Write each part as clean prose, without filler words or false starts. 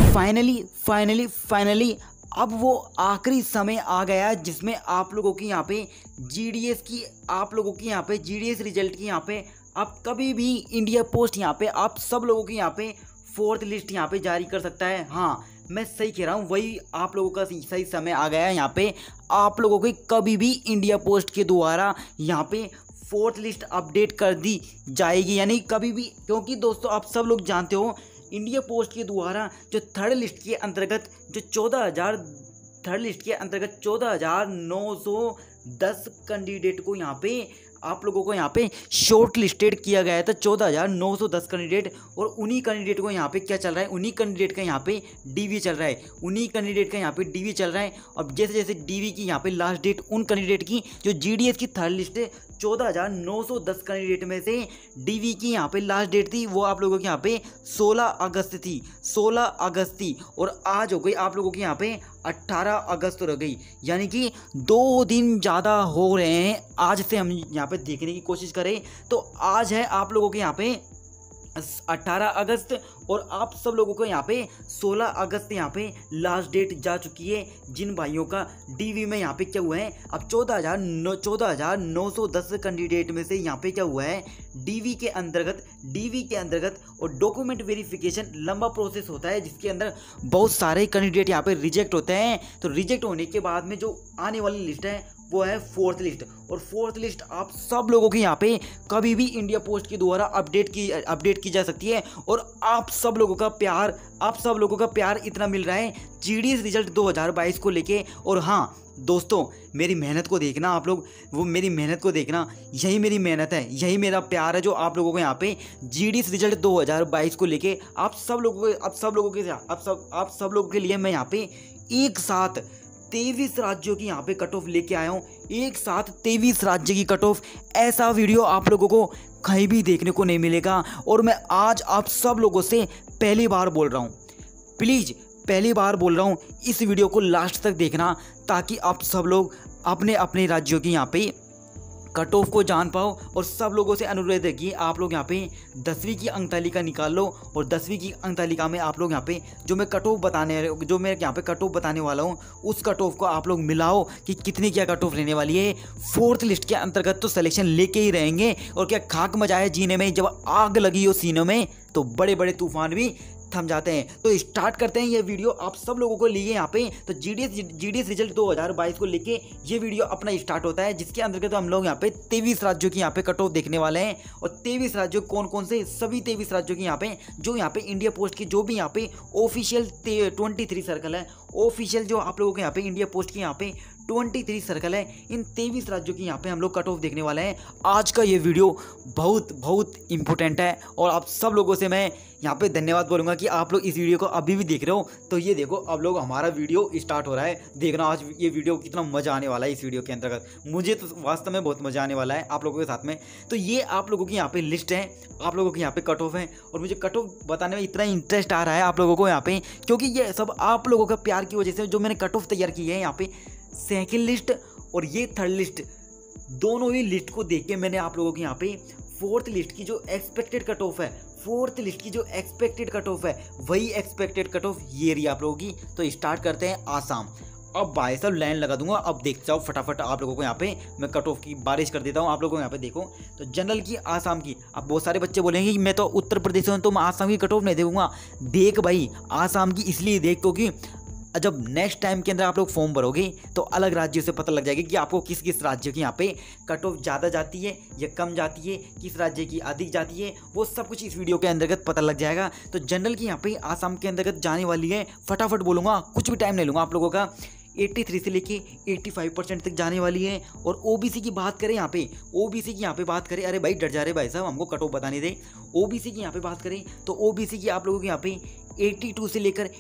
Finally finally finally अब वो आखिरी समय आ गया जिसमें आप लोगों की यहाँ पे जीडीएस की आप लोगों की यहाँ पे जीडीएस रिजल्ट की यहाँ पे आप कभी भी इंडिया पोस्ट यहाँ पे आप सब लोगों की यहाँ पे फोर्थ लिस्ट यहाँ पे जारी कर सकता है। हाँ, मैं सही कह रहा हूँ, वही आप लोगों का सही समय आ गया है। यहाँ पे आप लोगों की कभी भी इंडिया पोस्ट के द्वारा यहाँ पे फोर्थ लिस्ट अपडेट कर दी जाएगी, यानी कभी भी, क्योंकि दोस्तों आप सब लोग जानते हो इंडिया पोस्ट के द्वारा जो थर्ड लिस्ट के अंतर्गत जो 14,910 कैंडिडेट को यहाँ पे आप लोगों को यहाँ पे शॉर्ट लिस्टेड किया गया था 14,910 कैंडिडेट। और उन्हीं कैंडिडेट को यहाँ पे क्या चल रहा है, उन्हीं कैंडिडेट का यहाँ पे डीवी चल रहा है, अब जैसे जैसे डीवी की यहाँ पे लास्ट डेट उन कैंडिडेट की जो जीडीएस की थर्ड लिस्ट है 14,910 कैंडिडेट में से डीवी की यहाँ पे लास्ट डेट थी वो आप लोगों के यहाँ पे 16 अगस्त थी और आज हो गई आप लोगों के यहाँ पे 18 अगस्त रह गई, यानी कि 2 दिन ज़्यादा हो रहे हैं। आज से हम यहाँ पे देखने की कोशिश करें तो आज है आप लोगों के यहाँ पे 18 अगस्त और आप सब लोगों को यहाँ पे 16 अगस्त यहाँ पे लास्ट डेट जा चुकी है जिन भाइयों का डीवी में यहाँ पे क्या हुआ है। अब 14,910 कैंडिडेट में से यहाँ पे क्या हुआ है, डीवी के अंतर्गत और डॉक्यूमेंट वेरिफिकेशन लंबा प्रोसेस होता है जिसके अंदर बहुत सारे कैंडिडेट यहाँ पे रिजेक्ट होते हैं। तो रिजेक्ट होने के बाद में जो आने वाली लिस्ट है वो है फोर्थ लिस्ट, और फोर्थ लिस्ट आप सब लोगों के यहाँ पे कभी भी इंडिया पोस्ट के द्वारा अपडेट की जा सकती है। और आप सब लोगों का प्यार इतना मिल रहा है जीडीएस रिजल्ट 2022 को लेके। और हाँ दोस्तों, मेरी मेहनत को देखना आप लोग, वो मेरी मेहनत को देखना, यही मेरी मेहनत है, यही मेरा प्यार है जो आप लोगों को यहाँ पे जीडीएस रिजल्ट 2022 को लेके आप सब लोगों के लिए मैं यहाँ पे एक साथ 23 राज्यों की यहाँ पे कट ऑफ लेके आया हूँ। एक साथ 23 राज्य की कट ऑफ, ऐसा वीडियो आप लोगों को कहीं भी देखने को नहीं मिलेगा। और मैं आज आप सब लोगों से पहली बार बोल रहा हूँ, प्लीज़ पहली बार बोल रहा हूँ, इस वीडियो को लास्ट तक देखना ताकि आप सब लोग अपने अपने राज्यों की यहाँ पे कट ऑफ को जान पाओ। और सब लोगों से अनुरोध है कि आप लोग यहाँ पे 10वीं की अंक तालिका निकाल लो और 10वीं की अंक तालिका में आप लोग यहाँ पे जो मैं यहाँ पे कट ऑफ बताने वाला हूँ उस कट ऑफ को आप लोग मिलाओ कि कितनी क्या कट ऑफ रहने वाली है। फोर्थ लिस्ट के अंतर्गत तो सिलेक्शन लेके ही रहेंगे, और क्या खाक मचाया जीने में, जब आग लगी हो सीनों में तो बड़े बड़े तूफान भी थम जाते हैं। तो स्टार्ट करते हैं ये वीडियो आप सब लोगों को लिए यहाँ पे। तो जीडीएस रिजल्ट 2022 को लेके ये वीडियो अपना स्टार्ट होता है जिसके अंतर्गत हम लोग यहाँ पे 23 राज्यों की यहाँ पे कट ऑफ देखने वाले हैं। और 23 राज्यों कौन कौन से, सभी 23 राज्यों की यहाँ पे जो यहाँ पे इंडिया पोस्ट की जो भी यहाँ पे ऑफिशियल 23 सर्कल है, ऑफिशियल जो आप लोगों के यहाँ पे इंडिया पोस्ट की यहाँ पे 23 सर्कल है, इन 23 राज्यों की यहाँ पे हम लोग कट ऑफ देखने वाले हैं। आज का ये वीडियो बहुत इंपॉर्टेंट है और आप सब लोगों से मैं यहाँ पे धन्यवाद बोलूँगा कि आप लोग इस वीडियो को अभी भी देख रहे हो। तो ये देखो अब लोग हमारा वीडियो स्टार्ट हो रहा है, देखना आज ये वीडियो कितना मज़ा आने वाला है। इस वीडियो के अंतर्गत मुझे तो वास्तव में बहुत मज़ा आने वाला है आप लोगों के साथ में। तो ये आप लोगों की यहाँ पे लिस्ट है, आप लोगों की यहाँ पे कट ऑफ है, और मुझे कट ऑफ बताने में इतना इंटरेस्ट आ रहा है आप लोगों को यहाँ पे, क्योंकि ये सब आप लोगों का प्यार की वजह से जो मैंने कट ऑफ तैयार की है यहाँ पे सेकेंड लिस्ट और ये थर्ड लिस्ट, दोनों ही लिस्ट को देख के मैंने आप लोगों के यहाँ पे फोर्थ लिस्ट की जो एक्सपेक्टेड कट ऑफ है, वही एक्सपेक्टेड कट ऑफ ये रही आप लोगों की। तो स्टार्ट करते हैं आसाम। अब भाई साहब लाइन लगा दूंगा, अब देख जाओ फटाफट आप लोगों को यहाँ पे मैं कट ऑफ की बारिश कर देता हूँ आप लोगों को यहाँ पे। देखो तो जनरल की आसाम की, अब बहुत सारे बच्चे बोलेंगे कि मैं तो उत्तर प्रदेश से हूँ तो मैं आसाम की कट ऑफ नहीं देखूंगा। देख भाई आसाम की इसलिए देख क्योंकि जब नेक्स्ट टाइम के अंदर आप लोग फॉर्म भरोगे तो अलग राज्यों से पता लग जाएगा कि आपको किस किस राज्य की यहाँ पे कट ऑफ ज़्यादा जाती है या कम जाती है, किस राज्य की अधिक जाती है, वो सब कुछ इस वीडियो के अंतर्गत पता लग जाएगा। तो जनरल की यहाँ पे आसाम के अंतर्गत जाने वाली है, फटाफट बोलूँगा, कुछ भी टाइम नहीं लूँगा आप लोगों का, 83 से लेके 85% तक जाने वाली है। और ओबीसी की बात करें यहाँ पे, ओबीसी की यहाँ पे बात करें, अरे भाई डर जा रहे भाई साहब हमको कट ऑफ बताने दे। ओबीसी की यहाँ पे बात करें तो ओबीसी की आप लोगों के यहाँ पे 82 से लेकर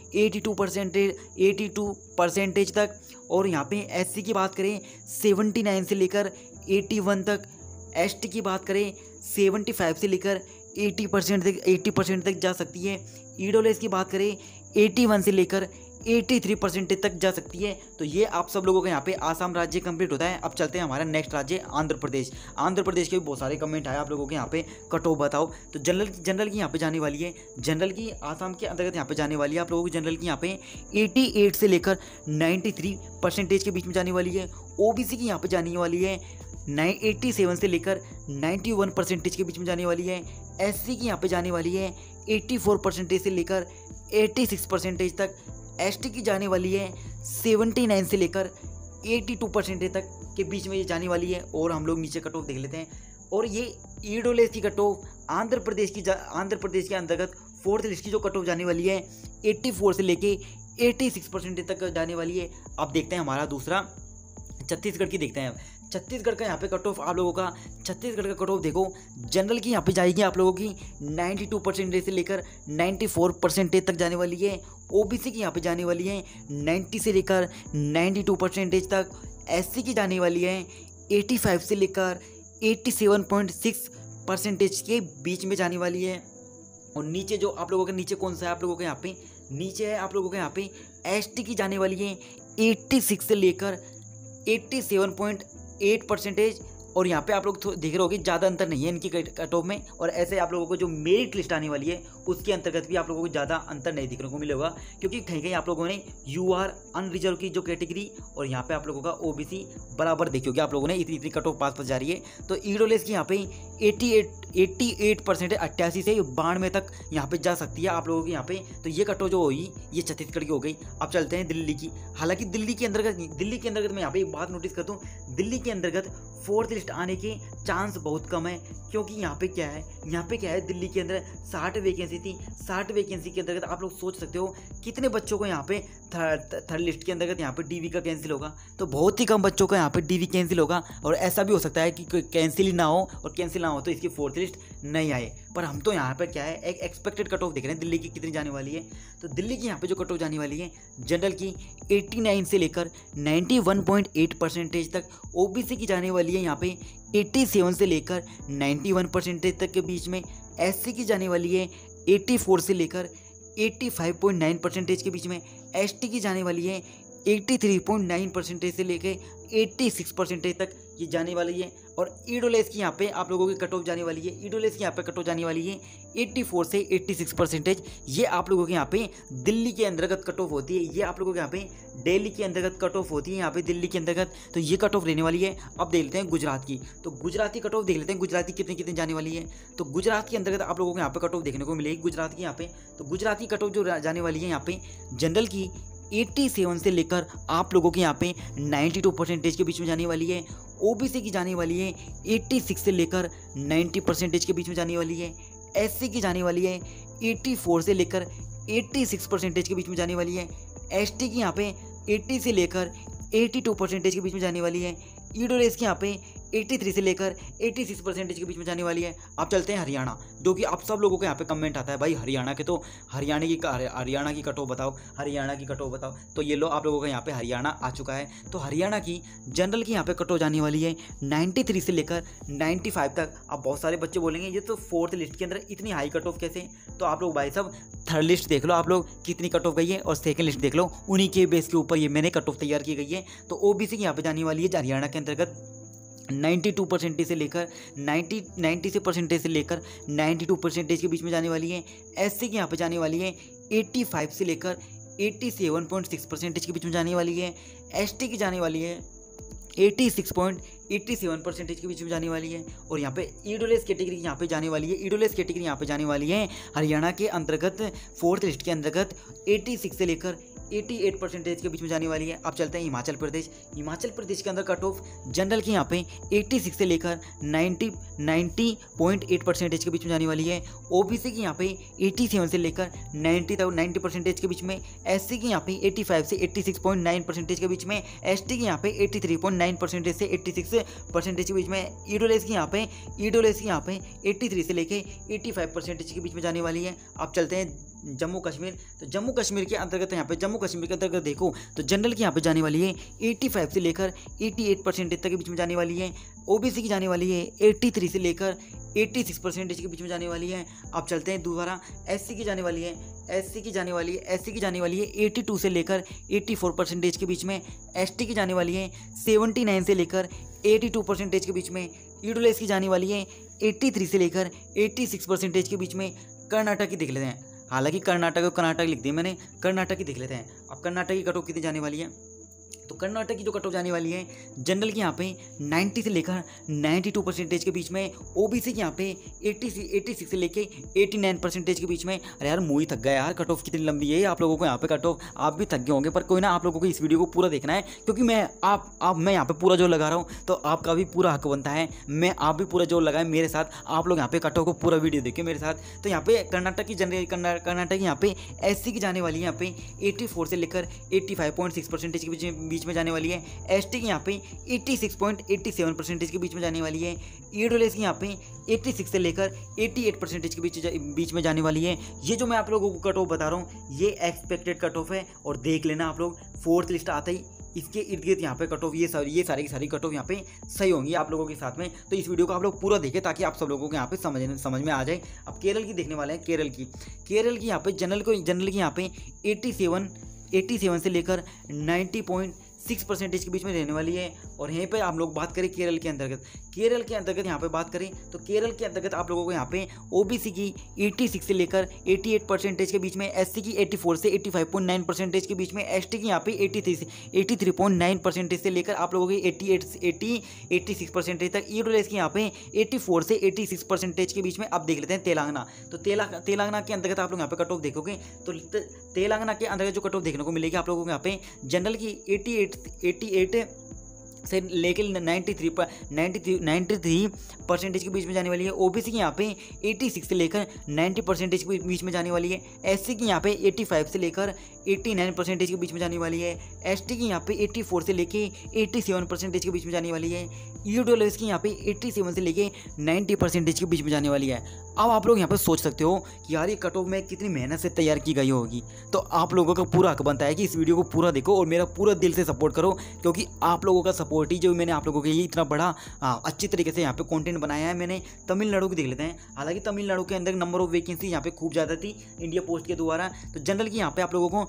82% तक। और यहाँ पे एससी की बात करें 79 से लेकर 81 तक। एसटी की बात करें 75 से लेकर 80% तक जा सकती है। ईडब्ल्यूएस की बात करें 81 से लेकर 83% तक जा सकती है। तो ये आप सब लोगों का यहाँ पे आसाम राज्य कंप्लीट होता है। अब चलते हैं हमारा नेक्स्ट राज्य आंध्र प्रदेश। आंध्र प्रदेश के भी बहुत सारे कमेंट आए आप लोगों के यहाँ पे कट ऑफ बताओ। तो जनरल की यहाँ पे जाने वाली है, जनरल की आसाम के अंतर्गत यहाँ पे जाने वाली है आप लोगों की जनरल की यहाँ पे 88 से लेकर 93% के बीच में जाने वाली है। ओबीसी की यहाँ पे जाने वाली है 87 से लेकर 91% के बीच में जाने वाली है। एससी की यहाँ पे जाने वाली है 84% से लेकर 86% तक। एसटी की जाने वाली है 79 से लेकर 82% तक के बीच में ये जाने वाली है। और हम लोग नीचे कट ऑफ देख लेते हैं। और ये ईडब्ल्यूएस की कट ऑफ आंध्र प्रदेश के अंतर्गत फोर्थ लिस्ट की जो कट ऑफ जाने वाली है 84 से लेके 86% तक जाने वाली है। अब देखते हैं हमारा दूसरा छत्तीसगढ़ की देखते हैं। छत्तीसगढ़ का यहाँ पे कट ऑफ आप लोगों का, छत्तीसगढ़ का कट ऑफ देखो, जनरल की यहाँ पे जाएगी आप लोगों की 92% से लेकर 94% तक जाने वाली है। ओबीसी की यहाँ पे जाने वाली है 90 से लेकर 92% तक। एससी की जाने वाली है 85 से लेकर 87.6% के बीच में जाने वाली है। और नीचे जो आप लोगों के नीचे कौन सा है आप लोगों के यहाँ पे, नीचे है आप लोगों के यहाँ पे एसटी की जाने वाली है 86 से लेकर 87.8%। और यहाँ पे आप लोग देख रहे होगे ज़्यादा अंतर नहीं है इनकी कट ऑफ में। और ऐसे आप लोगों को जो मेरिट लिस्ट आने वाली है उसके अंतर्गत भी आप लोगों को ज़्यादा अंतर नहीं देखने को मिलेगा, क्योंकि कहीं कहीं आप लोगों ने यूआर अनरिजर्व की जो कैटेगरी और यहाँ पे आप लोगों का ओबीसी बराबर देखी होगी आप लोगों ने, इतनी कट ऑफ पास जा रही है। तो ईडब्ल्यूएस की यहाँ पे 88% 88 से 92 तक यहाँ पे जा सकती है आप लोगों की यहाँ पे। तो ये कट ऑफ जो हुई ये छत्तीसगढ़ की हो गई। अब चलते हैं दिल्ली की। हालांकि दिल्ली के अंतर्गत मैं यहाँ पे एक बात नोटिस करता हूँ, दिल्ली के अंतर्गत फोर्थ लिस्ट आने के चांस बहुत कम है। क्योंकि यहाँ पे क्या है दिल्ली के अंदर 60 वैकेंसी थी। 60 वैकेंसी के अंतर्गत आप लोग सोच सकते हो कितने बच्चों को यहाँ पे थर्ड लिस्ट के अंतर्गत यहाँ पे डीवी का कैंसिल होगा। तो बहुत ही कम बच्चों का यहाँ पे डीवी कैंसिल होगा। और ऐसा भी हो सकता है कि कैंसिल ही ना हो, और कैंसिल ना हो तो इसकी फोर्थ लिस्ट नहीं आए। पर हम तो यहाँ पर क्या है एक एक्सपेक्टेड कट ऑफ देख रहे हैं दिल्ली की कितनी जाने वाली है। तो दिल्ली की यहाँ पे जो कट ऑफ जाने वाली है जनरल की 89 से लेकर 91.8% तक। ओबीसी की जाने वाली है यहाँ पे 87 से लेकर 91% तक के बीच में। एससी की जाने वाली है 84 से लेकर 85.9% के बीच में। एसटी की जाने वाली है 83.9% से लेकर 86% तक ये जाने वाली है। और ईडब्ल्यूएस की यहाँ पे आप लोगों की कट ऑफ जाने वाली है, ईडब्ल्यूएस की यहाँ पे कट ऑफ जाने वाली है 84 से 86%। ये आप लोगों के यहाँ पे दिल्ली के अंतर्गत कट ऑफ होती है, ये आप लोगों के यहाँ पे दिल्ली के अंतर्गत कट ऑफ होती है यहाँ पे दिल्ली के अंतर्गत। तो ये कट ऑफ रहने वाली है। अब देख लेते हैं गुजरात की। तो गुजरात की कट ऑफ देख लेते हैं, गुजरात की कितनी जाने वाली है। तो गुजरात के अंतर्गत आप लोगों को यहाँ पे कट ऑफ देखने को मिलेगी गुजरात की यहाँ पे। तो गुजरात की कट ऑफ जो जाने वाली है यहाँ पे जनरल की 87 से लेकर आप लोगों के यहाँ पे 92% के बीच में जाने वाली है। ओबीसी की जाने वाली है 86 से लेकर 90% के बीच में जाने वाली है। एससी की जाने वाली है 84 से लेकर 86% के बीच में जाने वाली है। एसटी की यहाँ पे 80 से लेकर 82% के बीच में जाने वाली है। ईडब्ल्यूएस की यहाँ पे 83 से लेकर 86% के बीच में जाने वाली है। अब चलते हैं हरियाणा, जो कि आप सब लोगों के यहाँ पे कमेंट आता है भाई हरियाणा के, तो हरियाणा की कट ऑफ बताओ, हरियाणा की कट ऑफ बताओ। तो ये लो आप लोगों का यहाँ पे हरियाणा आ चुका है। तो हरियाणा की जनरल की यहाँ पे कट ऑफ जाने वाली है 93 से लेकर 95 तक। अब बहुत सारे बच्चे बोलेंगे ये तो फोर्थ लिस्ट के अंदर इतनी हाई कट ऑफ कैसे। तो आप लोग भाई साहब थर्ड लिस्ट देख लो आप लोग कितनी कट ऑफ गई है, और सेकंड लिस्ट देख लो, उन्हीं के बेस के ऊपर ये मैंने कट ऑफ तैयार की गई है। तो ओबीसी की यहाँ पे जाने वाली है हरियाणा के अंतर्गत 92% से लेकर 90% से लेकर 92% के बीच में जाने वाली है। एससी की यहाँ पे जाने वाली है 85 से लेकर 87.6% के बीच में जाने वाली है। एसटी की जाने वाली है 86.87% के बीच में जाने वाली है। और यहाँ पे ईडब्ल्यूएस कैटेगरी यहाँ पे जाने वाली है, ईडब्ल्यूएस कैटेगरी यहाँ पे जाने वाली है हरियाणा के अंतर्गत फोर्थ लिस्ट के अंतर्गत 86 से लेकर 88% के बीच में जाने वाली है। अब चलते हैं हिमाचल प्रदेश। हिमाचल प्रदेश के अंदर कट ऑफ जनरल की यहाँ पे 86 से लेकर 90.8% के बीच में जाने वाली है। ओबीसी की यहाँ पे 87 से लेकर 90% के बीच में। एससी की यहाँ पे 85 से 86.9% के बीच में। एसटी की यहाँ पे 83.9% से 86% के बीच में। ईडब्ल्यूएस की यहाँ पे 83 से लेकर 85% के बीच में जाने वाली है। अब चलते हैं जम्मू कश्मीर। तो जम्मू कश्मीर के अंतर्गत यहाँ पे जम्मू कश्मीर के अंतर्गत देखो तो जनरल की यहाँ पे जाने वाली है 85 से लेकर 88% तक के बीच में जाने वाली है। ओबीसी की जाने वाली है 83 से लेकर 86% के बीच में जाने वाली है। अब चलते हैं दोबारा, एससी की जाने वाली है, एससी की जाने वाली है 82 से लेकर 84% के बीच में। एसटी की जाने वाली है 79 से लेकर 82% के बीच में। ईडब्ल्यूएस की जाने वाली है 83 से लेकर 86% के बीच में। कर्नाटक की देख लेते हैं, हालांकि कर्नाटक लिख दिया मैंने, कर्नाटक की देख लेते हैं। अब कर्नाटक की कट ऑफ कितनी जाने वाली है, तो कर्नाटक की जो कट ऑफ जाने वाली है जनरल की यहाँ पे 90 से लेकर 92% के बीच में। ओबीसी की यहाँ पे 86 से लेके 89% के बीच में। अरे यार मुँह ही थक गया यार, कट ऑफ कितनी लंबी है आप लोगों को यहाँ पे कट ऑफ, आप भी थक गए होंगे, पर कोई ना, आप लोगों को इस वीडियो को पूरा देखना है, क्योंकि मैं यहाँ पे पूरा जोर लगा रहा हूँ, तो आपका भी पूरा हक बनता है आप भी पूरा जोर लगाएं मेरे साथ, आप लोग यहाँ पे कट ऑफ को पूरा वीडियो देखिए मेरे साथ। तो यहाँ पे कर्नाटक की कर्नाटक यहाँ पे एससी की जाने वाली है यहाँ पे 84 से लेकर 85.6% के बीच में जाने वाली है। एसटी की यहाँ पे 86.87% के बीच में जाने वाली है। ईडब्ल्यूएस की यहाँ पे 86 से लेकर 88% के बीच में जाने वाली है। ये जो मैं आप लोगों को कट ऑफ बता रहा हूँ ये एक्सपेक्टेड कट ऑफ है, और देख लेना आप लोग, फोर्थ लिस्ट आते ही इसके इर्द गिर्द यहाँ पे कट ऑफ ये सारी की सारी कट ऑफ यहाँ पे सही होंगी आप लोगों के साथ में। तो इस वीडियो को आप लोग पूरा देखें ताकि आप सब लोगों को यहाँ पे समझ में आ जाए। अब केरल की देखने वाले हैं, केरल की यहाँ पे जनरल की यहाँ पे 87 से लेकर 90.6% के बीच में रहने वाली है। और यहीं पे आप लोग बात करें केरल के अंतर्गत यहाँ पे बात करें तो केरल के अंतर्गत आप लोगों को यहाँ पे ओबीसी की 86 से लेकर 88% के बीच में, एससी की 84 से 85.9% के बीच में, एसटी की यहाँ पे 83.9% से लेकर आप लोगों की 86% तक। ईडब्ल्यूएस की यहाँ पे 84 से 86% के बीच में। अब देख लेते हैं तेलंगाना, तो तेलंगाना के अंतर्गत आप लोग यहाँ पे कट ऑफ देखोगे तो तेलंगाना के अंतर्गत जो कट ऑफ देखने को मिलेगी आप लोगों को यहाँ पे जनरल की 88 से लेकर 93% के बीच में जाने वाली है। ओबीसी की यहाँ पे 86 से लेकर 90% के बीच में जाने वाली है। एससी की यहाँ पे 85 से लेकर 89% के बीच में जाने वाली है। एसटी की यहाँ पे 84 से लेके 87% के बीच में जाने वाली है। ईडब्ल्यूएस की यहाँ पे 87 से लेके 90% के बीच में जाने वाली है। अब आप लोग यहाँ पर सोच सकते हो कि यार ये कट ऑफ में कितनी मेहनत से तैयार की गई होगी, तो आप लोगों का पूरा हक बनता है कि इस वीडियो को पूरा देखो और मेरा पूरा दिल से सपोर्ट करो, क्योंकि आप लोगों का सपोर्ट ही जो मैंने आप लोगों के लिए इतना बड़ा अच्छी तरीके से यहाँ पे कंटेंट बनाया है। मैंने तमिलनाडु की देख लेते हैं, हालांकि तमिलनाडु के अंदर नंबर ऑफ वैकेंसी यहाँ पे खूब ज़्यादा थी इंडिया पोस्ट के द्वारा। तो जनरल की यहाँ पे आप लोगों को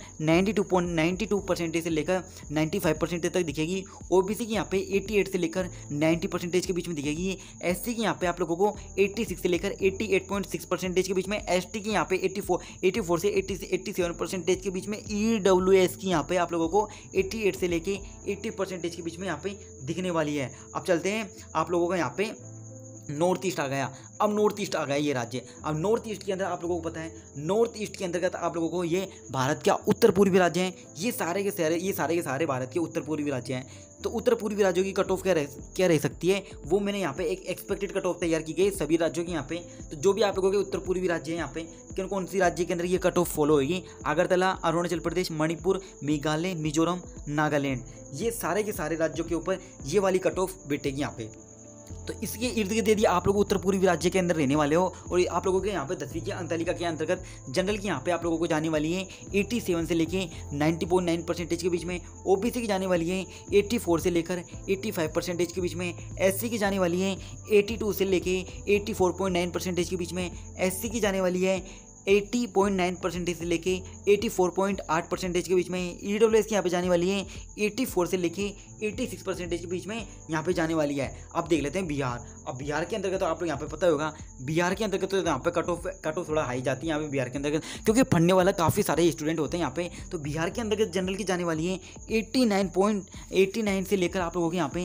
92% से लेकर 95% तक दिखेगी। ओबीसी की यहाँ पे 88 से लेकर 90% के बीच में दिखेगी। एससी की यहाँ पे आप लोगों को 86 से लेकर 88.6% के बीच में। एसटी की यहाँ पे 84 से 87% के बीच में। ईडब्ल्यूएस की यहाँ पे आप लोगों को 88 से लेके 80% के बीच में यहाँ पे दिखने वाली है। अब चलते हैं आप लोगों का यहाँ पे नॉर्थ ईस्ट आ गया। अब नॉर्थ ईस्ट आ गया ये राज्य। अब नॉर्थ ईस्ट के अंदर आप लोगों को पता है, नॉर्थ ईस्ट के अंतर्गत आप लोगों को ये भारत का उत्तर पूर्वी राज्य हैं। ये सारे के सारे भारत के उत्तर पूर्वी राज्य हैं। तो उत्तर पूर्वी राज्यों की कट ऑफ क्या रह सकती है, वो मैंने यहाँ पे एक एक्सपेक्टेड कट ऑफ तैयार की गई सभी राज्यों की यहाँ पे। तो जो भी आप लोगों के उत्तर पूर्वी राज्य हैं यहाँ पे कौन सी राज्य के अंदर ये कट ऑफ फॉलो होगी, अगरतला, अरुणाचल प्रदेश, मणिपुर, मेघालय, मिजोरम, नागालैंड, ये सारे के सारे राज्यों के ऊपर ये वाली कट ऑफ बैठेगी यहाँ पे। तो इसके इर्द गिर्द यदि आप लोग उत्तर पूर्वी राज्य के अंदर रहने वाले हो और आप लोगों के यहाँ पे 10वीं की अंक तालिका के अंतर्गत जनरल की यहाँ पे आप लोगों को जाने वाली है 87 से लेके 90.9% के बीच में। ओबीसी की जाने वाली है 84 से लेकर 85% के बीच में। एससी की जाने वाली है 82 से लेके 84.9% के बीच में। एससी की जाने वाली है 80.9% से लेके 84.8% के बीच में। ईडब्ल्यूएस की यहाँ पे जाने वाली है 84 से लेके 86% के बीच में यहाँ पे जाने वाली है। अब देख लेते हैं बिहार। अब बिहार के अंतर्गत तो आप लोग यहाँ पे पता होगा, बिहार के अंतर्गत तो यहाँ पे कट ऑफ थोड़ा हाई जाती है यहाँ पे बिहार के अंतर्गत, क्योंकि पढ़ने वाला काफ़ी सारे स्टूडेंट होते हैं यहाँ पे। तो बिहार के अंतर्गत जनरल की जाने वाली है 89 से लेकर आप लोगों के यहाँ पे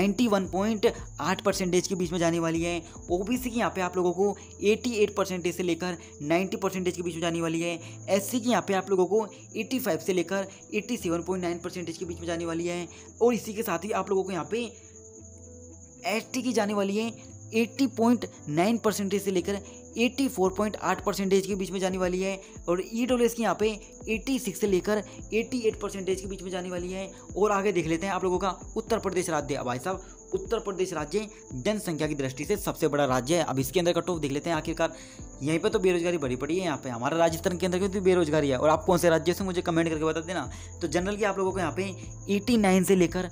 91.8% के बीच में जाने वाली है। ओबीसी की यहाँ पे आप लोगों को 88% से लेकर 90% के बीच में जाने वाली है। एससी की यहाँ पे आप लोगों को 85 से लेकर 87.9% के बीच में जाने वाली है। और इसी के साथ ही आप लोगों को यहाँ पे एसटी की जाने वाली है 80.9% से लेकर 84.8% के बीच में जाने वाली है। और ईडब्ल्यूएस की यहाँ पे 86 से लेकर 88% के बीच में जाने वाली है। और आगे देख लेते हैं आप लोगों का उत्तर प्रदेश राज्य। अब भाई साहब उत्तर प्रदेश राज्य जनसंख्या की दृष्टि से सबसे बड़ा राज्य है। अब इसके अंदर कट ऑफ देख लेते हैं आखिरकार। यहीं पे तो बेरोजगारी बढ़ी पड़ी है, यहाँ पे हमारा राजस्थान के अंदर तो बेरोजगारी है। और आप कौन से राज्य से मुझे कमेंट करके बता देना। तो जनरल की आप लोगों को यहाँ पे 89 से लेकर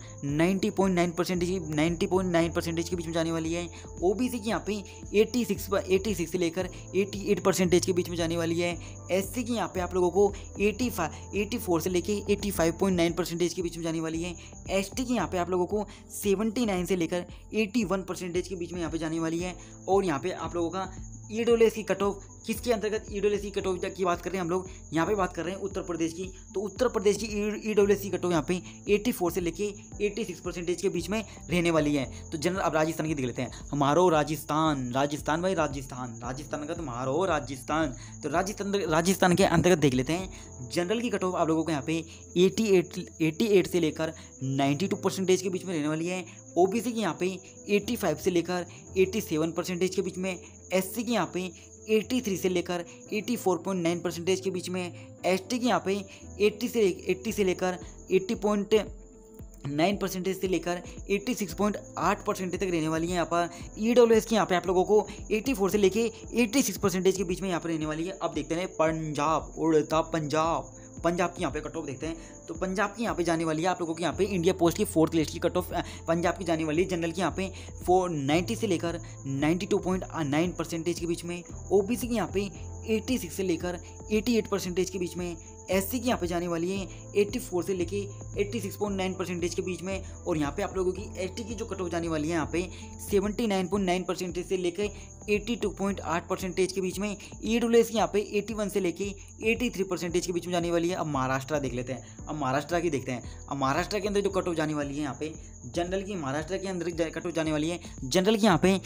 90.9% के बीच में जाने वाली है। ओबीसी की यहाँ पे 86 से लेकर 88% के बीच में जाने वाली है। एससी की यहाँ पे आप लोगों को 84 से लेकर 85.9% के बीच में जाने वाली है। एसटी की यहाँ पे आप लोगों को 79 से लेकर 81% के बीच में यहाँ पे जाने वाली है। और यहाँ पे आप लोगों का ईडब्ल्यूएस की कट ऑफ किसके अंतर्गत ईडब्ल्यूएस की कट ऑफ की बात कर रहे हैं हम लोग, यहाँ पे बात कर रहे हैं उत्तर प्रदेश की। तो उत्तर प्रदेश की ईडब्ल्यूएस की कट ऑफ यहाँ पे 84 से लेके 86% के बीच में रहने वाली है। तो जनरल अब राजस्थान की देख लेते हैं। हमारो राजस्थान भाई राजस्थान का तुम्हारो राजस्थान। तो राजस्थान के अंतर्गत देख लेते हैं। जनरल की कट ऑफ आप लोगों को यहाँ पे 88 से लेकर 92% के बीच में रहने वाली है। ओबीसी की यहाँ पे 85 से लेकर 87% के बीच में। एससी की यहाँ पे 83 से लेकर 84.9% के बीच में। एसटी की यहाँ पे 80 से लेकर 80.9% से लेकर 86.8% तक रहने वाली है। यहाँ पर ईडब्ल्यूएस की यहाँ पे आप लोगों को 84 से लेके 86% के बीच में यहाँ पर रहने वाली है। अब देखते हैं पंजाब, उड़ता पंजाब की यहाँ पे कट ऑफ देखते हैं। तो पंजाब की यहाँ पे जाने वाली है आप लोगों की यहाँ पे इंडिया पोस्ट की 4th लिस्ट की कट ऑफ पंजाब की जाने वाली है। जनरल की यहाँ पे 90 से लेकर 92.9% के बीच में। ओबीसी की यहाँ पे 86 से लेकर 88% के बीच में। एससी की यहाँ पे जाने वाली है 84 से लेके 86.9% के बीच में। और यहाँ पे आप लोगों की एसटी की जो कट ऑफ जाने वाली है यहाँ पे 79.9% से लेकर 82.8% के बीच में। ईडब्ल्यूएस की यहाँ पे 81 से लेके 83% के बीच में जाने वाली है। अब महाराष्ट्र देख लेते हैं। अब महाराष्ट्र की देखते हैं। अब महाराष्ट्र के अंदर जो कट ऑफ जाने वाली है यहाँ पे जनरल की, महाराष्ट्र के अंदर कट ऑफ जाने वाली है जनरल की यहाँ पे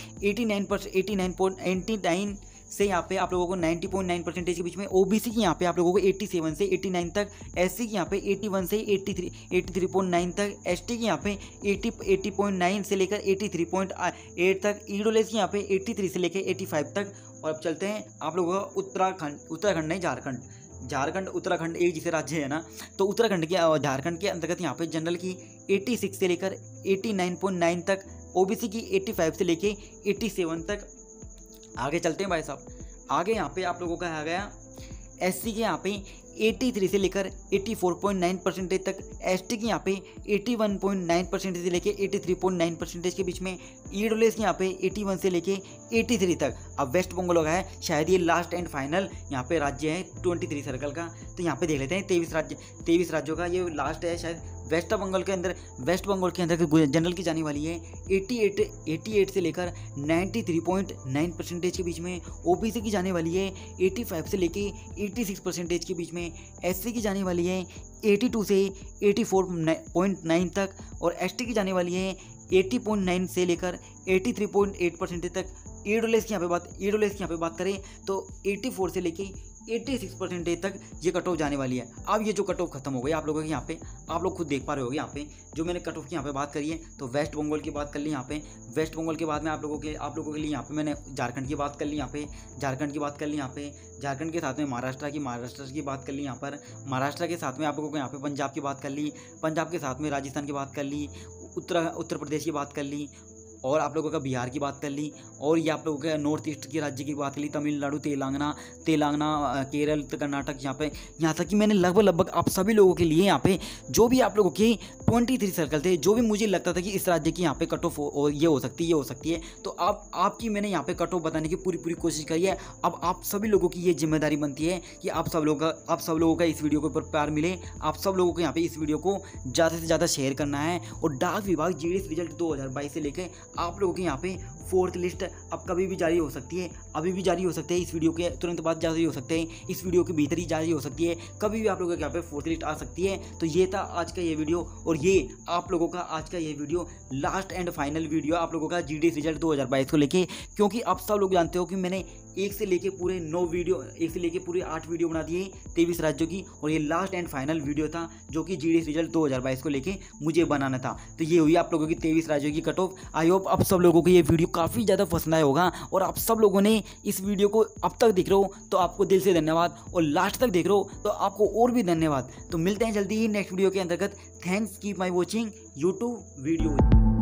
89 से यहाँ पे आप लोगों को 90.9% के बीच में। ओबीसी की यहाँ पे आप लोगों को 87 से 89 तक। एससी की यहाँ पे 81 से 83.9 तक। एसटी की यहाँ पे 80.9 से लेकर 83.8 तक। ईडब्ल्यूएस की यहाँ पे 83 से लेकर 85 तक। और अब चलते हैं आप लोगों का उत्तराखंड नहीं झारखंड उत्तराखंड एक जैसे राज्य है ना। तो उत्तराखंड के झारखंड के अंतर्गत यहाँ पे जनरल की 86 से लेकर 89.9 तक। ओबीसी की 85 से लेके 87 तक। आगे चलते हैं भाई साहब। आगे यहाँ पे आप लोगों का आ गया एससी के यहाँ पे 83 से लेकर 84.9% तक। एसटी की यहाँ पे 81.9% से लेके 83.9% के बीच में। ईडब्ल्यूएस की यहाँ पे 81 से लेके 83 तक। अब वेस्ट बंगाल होगा है शायद ये लास्ट एंड फाइनल यहाँ पे राज्य है 23 सर्कल का। तो यहाँ पे देख लेते हैं 23 राज्यों का ये लास्ट है शायद। वेस्ट बंगाल के अंदर जनरल की जाने वाली है 88 से लेकर 93.9% के बीच में। ओबीसी की जाने वाली है 85 से लेके 86% के बीच में। एससी की जाने वाली है 82 से 84.9 तक। और एसटी की जाने वाली है 80.9 से लेकर 83.8% तक। ईडब्ल्यूएस की यहाँ पे बात करें तो 84 से लेके 86% तक ये कट ऑफ जाने वाली है। अब ये जो कट ऑफ खत्म हो गई आप लोगों के यहाँ पे, आप लोग खुद देख पा रहे होगे यहाँ पे जो मैंने कट ऑफ की यहाँ पे बात करी है। तो वेस्ट बंगाल की बात कर ली यहाँ पे। वेस्ट बंगाल के बाद में आप लोगों के लिए यहाँ पे मैंने झारखंड की बात कर ली यहाँ पे। झारखंड की बात कर ली यहाँ पे। झारखंड के साथ में महाराष्ट्र की बात कर ली यहाँ पर। महाराष्ट्र के साथ में आप लोगों को यहाँ पे पंजाब की बात कर ली। पंजाब के साथ में राजस्थान की बात कर ली। उत्तर प्रदेश की बात कर ली। और आप लोगों का बिहार की बात कर ली। और ये आप लोगों के नॉर्थ ईस्ट के राज्य की बात कर ली, तमिलनाडु, तेलंगाना, केरल, कर्नाटक। यहाँ तक कि मैंने लगभग आप सभी लोगों के लिए यहाँ पे जो भी आप लोगों के 23 सर्कल थे, जो भी मुझे लगता था कि इस राज्य की यहाँ पे कट ऑफ ये हो सकती है, तो आपकी मैंने यहाँ पे कट ऑफ बताने की पूरी कोशिश करी है। अब आप सभी लोगों की ये जिम्मेदारी बनती है कि आप सब लोगों का इस वीडियो के ऊपर प्यार मिले। आप सब लोगों को यहाँ पे इस वीडियो को ज़्यादा से ज़्यादा शेयर करना है। और डाक विभाग जीडीएस रिजल्ट 2022 से लेकर आप लोगों के यहाँ पे 4th लिस्ट अब कभी भी जारी हो सकती है, अभी भी जारी हो सकती है, इस वीडियो के तुरंत बाद जारी हो सकते हैं, इस वीडियो के भीतर ही जारी हो सकती है, कभी भी आप लोगों के यहाँ पे 4th लिस्ट आ सकती है। तो ये था आज का ये वीडियो। और ये आप लोगों का आज का ये video last and final video आप लोगों का जीडीएस रिजल्ट 2022 को लेके, क्योंकि आप सब लोग जानते हो कि मैंने 1 से लेके पूरे 8 वीडियो बना दिए 23 राज्यों की। और ये लास्ट एंड फाइनल वीडियो था जो कि जीडीएस रिजल्ट 2022 को लेके मुझे बनाना था। तो ये हुई आप लोगों की 23 राज्यों की कट ऑफ। आई होप आप सब लोगों को ये वीडियो काफ़ी ज़्यादा पसंद आया होगा। और आप सब लोगों ने इस वीडियो को अब तक देख रहे हो तो आपको दिल से धन्यवाद, और लास्ट तक देख रहे हो तो आपको और भी धन्यवाद। तो मिलते हैं जल्दी ही नेक्स्ट वीडियो के अंतर्गत। Thanks, keep my watching YouTube video.